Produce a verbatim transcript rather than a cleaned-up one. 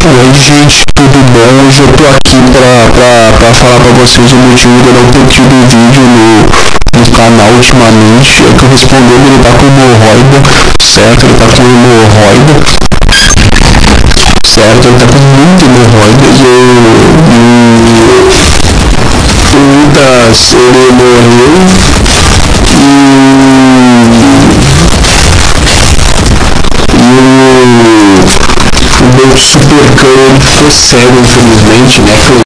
Oi gente, tudo bom? Hoje eu tô aqui pra, pra, pra falar pra vocês o motivo de eu não ter tido vídeo no, no canal ultimamente. É que eu respondi, ele tá com hemorroida, certo? Ele tá com hemorroida, certo? Ele tá com muita hemorroida e eu... E, muitas, ele morreu e... E o... O meu super cão ficou cego, infelizmente, né?